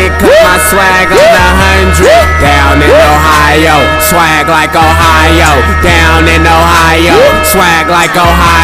cause my swag on the 100. Down in Ohio, swag like Ohio. Down in Ohio, swag like Ohio.